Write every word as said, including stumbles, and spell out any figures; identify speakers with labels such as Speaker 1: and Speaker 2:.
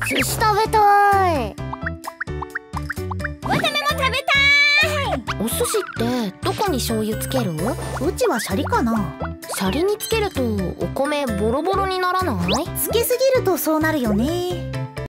Speaker 1: 寿司食べたい。
Speaker 2: わためも食べたい。
Speaker 1: お寿司ってどこに醤油つける？
Speaker 3: うちはシャリかな。
Speaker 1: シャリにつけるとお米ボロボロにならない？
Speaker 3: つけすぎるとそうなるよね。